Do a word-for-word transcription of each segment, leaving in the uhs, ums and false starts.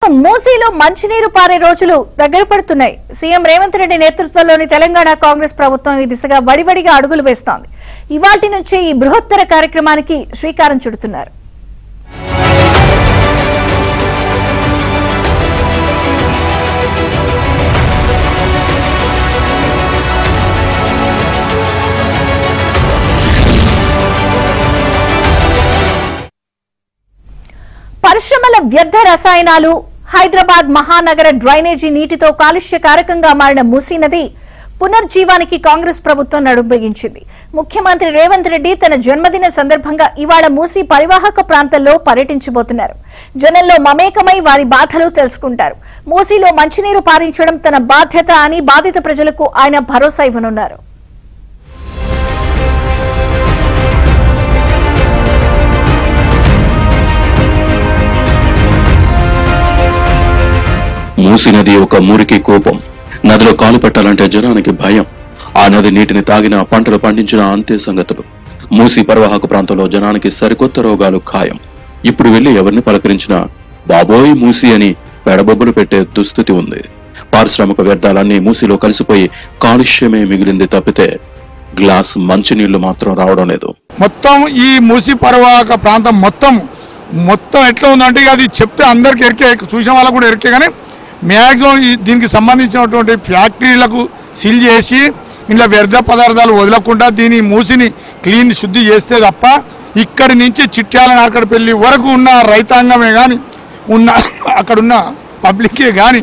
మూసీలో మంచినీరు పారే రోజులు దగ్గర పడుతున్నాయి. సీఎం రేవంత్ రెడ్డి నేతృత్వంలోని తెలంగాణ కాంగ్రెస్ ప్రభుత్వం ఈ దిశగా వడివడిగా అడుగులు వేస్తోంది. ఇవాల్టి నుంచి ఈ బృహత్తర కార్యక్రమానికి శ్రీకారం చుడుతున్నారు. పరిశ్రమల వ్యర్థ రసాయనాలు, హైదరాబాద్ మహానగర డ్రైనేజీ నీటితో కాలుష్యకారకంగా మారిన మూసీ నది పునర్జీవానికి కాంగ్రెస్ ప్రభుత్వం నడుంబిగించింది. ముఖ్యమంత్రి రేవంత్ రెడ్డి తన జన్మదిన సందర్భంగా ఇవాళ మూసీ పరివాహక ప్రాంతంలో పర్యటించబోతున్నారు. జనంలో మమేకమై వారి బాధలు తెలుసుకుంటారు. మూసీలో మంచినీరు పారించడం తన బాధ్యత అని బాధిత ప్రజలకు ఆయన భరోసా ఇవ్వనున్నారు. మూసీ నది ఒక మురికి కోపం. నదిలో కాలు పెట్టాలంటే జనానికి భయం. ఆ నది నీటిని తాగిన, పంటలు పండించిన అంతే సంగతులు. మూసీ పరివాహక ప్రాంతంలో జనానికి సరికొత్త రోగాలు ఖాయం. ఇప్పుడు వెళ్లి ఎవరిని పలకరించినా బాబోయ్ మూసీ అని పెడబొబ్బులు పెట్టే దుస్థితి ఉంది. పారిశ్రామిక వ్యర్థాలన్నీ మూసీలో కలిసిపోయి కాలుష్యమే మిగిలింది తప్పితే గ్లాస్ మంచినీళ్లు మాత్రం రావడం లేదు. మొత్తం ఈ మూసీ పరివాహక ప్రాంతం మొత్తం మొత్తం ఎట్లా ఉందంటే అది చెప్తే అందరికి ఎరికే, చూసిన వాళ్ళకు కూడా ఎరికే. కానీ మ్యాక్సిమం దీనికి సంబంధించినటువంటి ఫ్యాక్టరీలకు సీల్ చేసి ఇంట్లో వ్యర్థ పదార్థాలు వదలకుండా దీని మూసిని క్లీన్ శుద్ధి చేస్తే తప్ప ఇక్కడి నుంచి చిట్యాల నార్కడపల్లి వరకు ఉన్న రైతాంగమే కానీ ఉన్న అక్కడున్న పబ్లిక్కే కానీ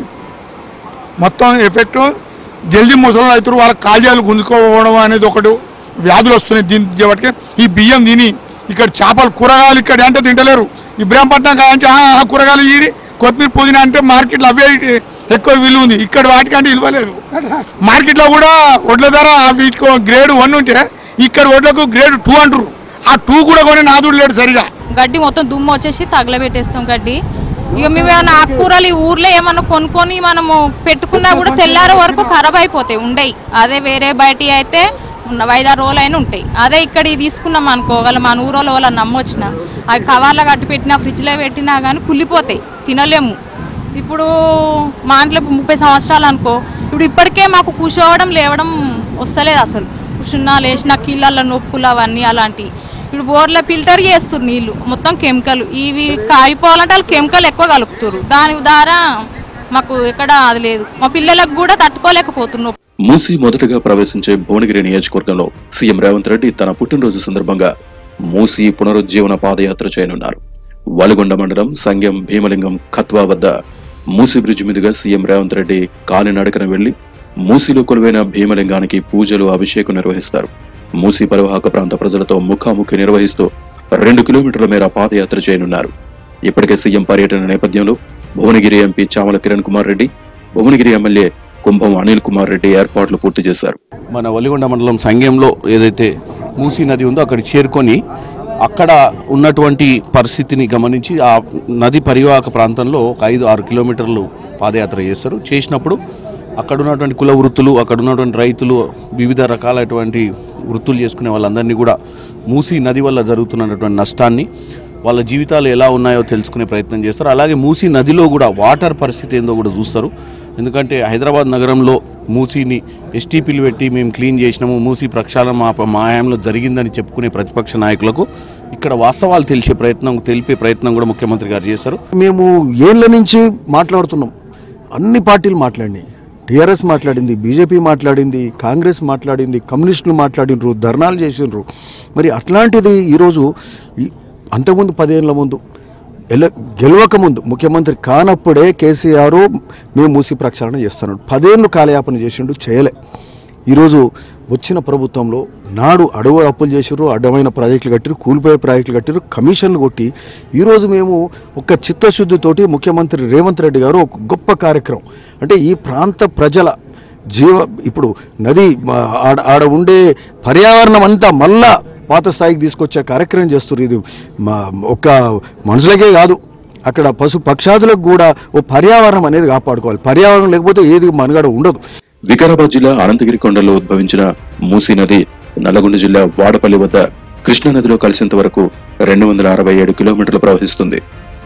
మొత్తం ఎఫెక్ట్ జల్దీ ముసలి రైతులు వాళ్ళ కాజాలు గుంజుకోవడం అనేది ఒకటి వ్యాధులు వస్తున్నాయి. దీని చేయబట్టి ఈ బియ్యం తిని ఇక్కడ చేపలు కూరగాయలు ఇక్కడ అంటే తింటలేరు. ఇబ్రాహీంపట్నం కాంచి కూరగాయలు ఈరి కొత్తిమీర పుదీనా అంటే మార్కెట్లో అవే ఎక్కువ విలువ ఉంది. ఇక్కడ వాటికంటే విలువ లేదు. మార్కెట్లో కూడా వడ్ల ధర వీటికి గ్రేడ్ వన్ ఉంటే ఇక్కడ వడ్లకు గ్రేడ్ టూ అంటారు. ఆ టూ కూడా కొని నాదుడు లేడు సరిగా. గడ్డి మొత్తం దుమ్ము వచ్చేసి తగలబెట్టేస్తాం గడ్డి. ఇక మేము ఏమైనా ఆకుకూరలు ఈ ఊర్లో ఏమన్నా కొనుక్కొని మనము పెట్టుకున్నా కూడా తెల్లార వరకు ఖరాబ్ అయిపోతాయి ఉండయి. అదే వేరే బయట అయితే ఐదారు రోజులు అయినా ఉంటాయి. అదే ఇక్కడ తీసుకున్నాం అనుకో, వాళ్ళ మన ఊరోళ్ళ వాళ్ళ నమ్మొచ్చిన అవి కవర్లో కట్టి పెట్టినా ఫ్రిడ్జ్లో పెట్టినా కానీ కుళ్ళిపోతాయి, తినలేము. ఇప్పుడు మా ఇంట్లో ముప్పై సంవత్సరాలు అనుకో, ఇప్పుడు ఇప్పటికే మాకు కూర్చోవడం లేవడం వస్తలేదు అసలు. కూర్చున్నా లేచిన కీళ్ళల్లో నొప్పులు అవన్నీ అలాంటివి. ఇప్పుడు బోర్లో ఫిల్టర్ చేస్తారు నీళ్ళు, మొత్తం కెమికల్. ఇవి అయిపోవాలంటే వాళ్ళు కెమికల్ ఎక్కువ కలుపుతారు. దాని ద్వారా మాకు ఎక్కడ అది లేదు. మా పిల్లలకు కూడా తట్టుకోలేకపోతున్నాం. మూసీ మొదటగా ప్రవేశించే భువనగిరి నియోజకవర్గంలో సీఎం రేవంత్ రెడ్డి తన పుట్టినరోజు సందర్భంగా మూసీ పునరుజ్జీవన పాదయాత్ర చేయనున్నారు. వలిగొండ మండలం సంగెం భీమలింగం ఖత్వా వద్ద మూసీ బ్రిడ్జ్ మీదుగా సీఎం రేవంత్ రెడ్డి కాలినడకన వెళ్లి మూసీలో కొలువైన భీమలింగానికి పూజలు, అభిషేకం నిర్వహిస్తారు. మూసీ పరివాహక ప్రాంత ప్రజలతో ముఖాముఖి నిర్వహిస్తూ రెండు కిలోమీటర్ల మేర పాదయాత్ర చేయనున్నారు. ఇప్పటికే సీఎం పర్యటన నేపథ్యంలో భువనగిరి ఎంపీ చామల కిరణ్ కుమార్ రెడ్డి, భువనగిరి ఎమ్మెల్యే కుంభం అనిల్ కుమార్ రెడ్డి ఏర్పాట్లు పూర్తి చేశారు. మన వలిగొండ మండలం సంగెంలో ఏదైతే మూసీ నది ఉందో అక్కడికి చేరుకొని అక్కడ ఉన్నటువంటి పరిస్థితిని గమనించి ఆ నది పరివాహక ప్రాంతంలో ఒక ఐదు ఆరు కిలోమీటర్లు పాదయాత్ర చేస్తారు. చేసినప్పుడు అక్కడ ఉన్నటువంటి కుల వృత్తులు, అక్కడ ఉన్నటువంటి రైతులు, వివిధ రకాలైనటువంటి వృత్తులు చేసుకునే వాళ్ళందరినీ కూడా మూసీ నది వల్ల జరుగుతున్నటువంటి నష్టాన్ని, వాళ్ళ జీవితాలు ఎలా ఉన్నాయో తెలుసుకునే ప్రయత్నం చేస్తారు. అలాగే మూసీ నదిలో కూడా వాటర్ పరిస్థితి ఏందో కూడా చూస్తారు. ఎందుకంటే హైదరాబాద్ నగరంలో మూసీని ఎస్టీపీలు పెట్టి మేము క్లీన్ చేసినాము, మూసీ ప్రక్షాళన మా మాయంలో జరిగిందని చెప్పుకునే ప్రతిపక్ష నాయకులకు ఇక్కడ వాస్తవాలు తెలిసే ప్రయత్నం తెలిపే ప్రయత్నం కూడా ముఖ్యమంత్రి గారు చేశారు. మేము ఏళ్ళ నుంచి మాట్లాడుతున్నాం, అన్ని పార్టీలు మాట్లాడినాయి. టీఆర్ఎస్ మాట్లాడింది, బీజేపీ మాట్లాడింది, కాంగ్రెస్ మాట్లాడింది, కమ్యూనిస్టులు మాట్లాడినరు, ధర్నాలు చేసినారు. మరి అట్లాంటిది ఈరోజు అంతకుముందు పదేళ్ల ముందు ఎల గెలవక ముందు ముఖ్యమంత్రి కానప్పుడే కేసీఆర్ మేము మూసీ ప్రక్షాళన చేస్తున్నాడు. పదేళ్ళు కాలయాపన చేసిండు, చేయలే. ఈరోజు వచ్చిన ప్రభుత్వంలో నాడు అడవు అప్పులు చేసారు, అడ్డమైన ప్రాజెక్టులు కట్టారు, కూలిపోయే ప్రాజెక్టులు కట్టారు, కమిషన్లు కొట్టి ఈరోజు మేము ఒక చిత్తశుద్ధితోటి ముఖ్యమంత్రి రేవంత్ రెడ్డి గారు ఒక గొప్ప కార్యక్రమం అంటే ఈ ప్రాంత ప్రజల జీవ ఇప్పుడు నది ఆడ ఆడ ఉండే పర్యావరణం అంతా మళ్ళా పాత స్థాయికి తీసుకొచ్చే కార్యక్రమం చేస్తారు. ఇది మా ఒక్క మనుషులకే కాదు, అక్కడ పశు పక్షాదులకు కూడా ఓ పర్యావరణం అనేది కాపాడుకోవాలి. పర్యావరణం లేకపోతే ఏది మనుగడ ఉండదు. వికారాబాద్ జిల్లా అనంతగిరి కొండలో ఉద్భవించిన మూసీ నది నల్లగొండ జిల్లా వాడపల్లి వద్ద కృష్ణా నదిలో కలిసేంత వరకు రెండు వందల అరవై ఏడు కిలోమీటర్లు ప్రవహిస్తుంది.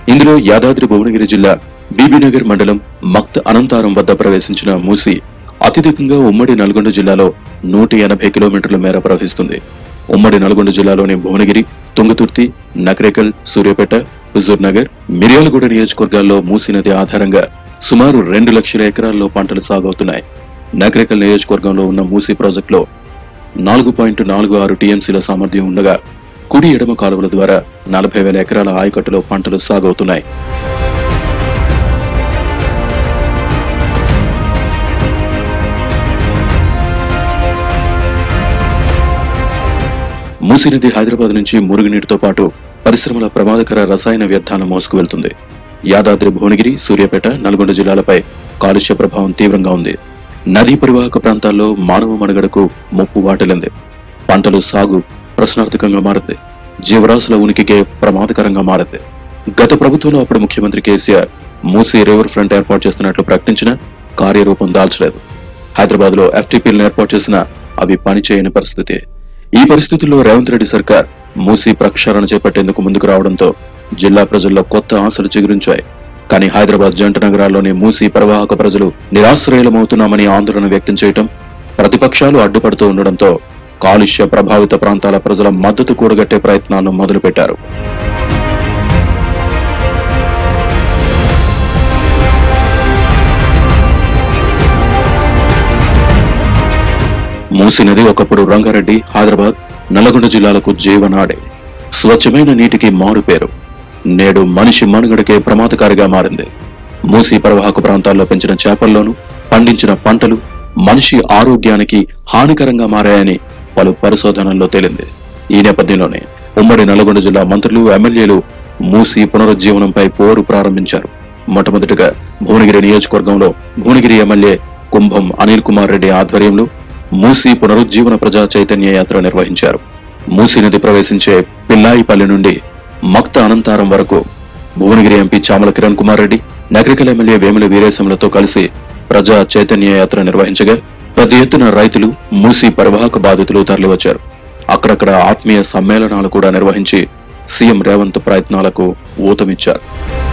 ఇందులో యాదాద్రి భువనగిరి జిల్లా బీబీనగర్ మండలం మక్త్ అనంతారం వద్ద ప్రవేశించిన మూసీ అత్యధికంగా ఉమ్మడి నల్గొండ జిల్లాలో నూట ఎనభై కిలోమీటర్ల మేర ప్రవహిస్తుంది. ఉమ్మడి నల్గొండ జిల్లాలోని భువనగిరి, తుంగతుర్తి, నకరేకల్, సూర్యాపేట, హుజూర్ నగర్, మిర్యాలగూడ నియోజకవర్గాల్లో మూసీ నది ఆధారంగా సుమారు రెండు లక్షల ఎకరాల్లో పంటలు సాగవుతున్నాయి. నకరేకల్ నియోజకవర్గంలో ఉన్న మూసీ ప్రాజెక్టులో నాలుగు పాయింట్ నాలుగు ఆరు టీఎంసీల సామర్థ్యం ఉండగా కుడి ఎడమ కాలువల ద్వారా నలభై వేల ఎకరాల ఆయకట్టులో పంటలు సాగవుతున్నాయి. మూసీ నది హైదరాబాద్ నుంచి మురుగునీటితో పాటు పరిశ్రమల ప్రమాదకర రసాయన వ్యర్థాలను మోసుకు వెళ్తుంది. యాదాద్రి భువనగిరి, సూర్యాపేట, నల్గొండ జిల్లాలపై కాలుష్య ప్రభావం తీవ్రంగా ఉంది. నదీ పరివాహక ప్రాంతాల్లో మానవ మనుగడకు ముప్పు వాటిల్లింది. పంటలు సాగు ప్రశ్నార్థకంగా మారింది. జీవరాశుల ఉనికికే ప్రమాదకరంగా మారింది. గత ప్రభుత్వంలో అప్పుడు ముఖ్యమంత్రి కేసీఆర్ మూసీ రివర్ ఫ్రంట్ ఏర్పాటు చేస్తున్నట్లు ప్రకటించిన కార్యరూపం దాల్చలేదు. హైదరాబాద్ లో ఎఫ్టీపీలను ఏర్పాటు చేసినా అవి పనిచేయని పరిస్థితి. ఈ పరిస్థితుల్లో రేవంత్ రెడ్డి సర్కార్ మూసీ ప్రక్షాళన చేపట్టేందుకు ముందుకు రావడంతో జిల్లా ప్రజల్లో కొత్త ఆశలు చిగురించాయి. కానీ హైదరాబాద్ జంట నగరాల్లోని మూసీ ప్రవాహక ప్రజలు నిరాశ్రయులమవుతున్నామని ఆందోళన వ్యక్తం చేయటం, ప్రతిపక్షాలు అడ్డుపడుతూ ఉండడంతో కాలుష్య ప్రభావిత ప్రాంతాల ప్రజల మద్దతు కూడగట్టే ప్రయత్నాలను మొదలుపెట్టారు. మూసీ నది ఒకప్పుడు రంగారెడ్డి, హైదరాబాద్, నల్గొండ జిల్లాలకు జీవనాడే. స్వచ్ఛమైన నీటికి మారుపేరు. నేడు మనిషి మనుగడకే ప్రమాదకారిగా మారింది. మూసీ పరివాహక ప్రాంతాల్లో పెంచిన చేపల్లోనూ పండించిన పంటలు మనిషి ఆరోగ్యానికి హానికరంగా మారాయని పలు పరిశోధనల్లో తేలింది. ఈ నేపథ్యంలోనే ఉమ్మడి నల్గొండ జిల్లా మంత్రులు, ఎమ్మెల్యేలు మూసీ పునరుజ్జీవనంపై పోరు ప్రారంభించారు. మొట్టమొదటిగా భువనగిరి నియోజకవర్గంలో భువనగిరి ఎమ్మెల్యే కుంభం అనిల్ కుమార్ రెడ్డి ఆధ్వర్యంలో మూసీ పునరుజ్జీవన ప్రజా చైతన్య యాత్ర నిర్వహించారు. మూసీ నది ప్రవేశించే పిల్లాయిపల్లి నుండి మక్త అనంతారం వరకు భువనగిరి ఎంపీ చామల కిరణ్ కుమార్ రెడ్డి, నగరికల్ ఎమ్మెల్యే వేముల వీరేశంలతో కలిసి ప్రజా చైతన్య యాత్ర నిర్వహించగా పెద్ద ఎత్తున రైతులు, మూసీ పరివాహక బాధితులు తరలివచ్చారు. అక్కడక్కడ ఆత్మీయ సమ్మేళనాలు కూడా నిర్వహించి సీఎం రేవంత్ ప్రయత్నాలకు ఊతమిచ్చారు.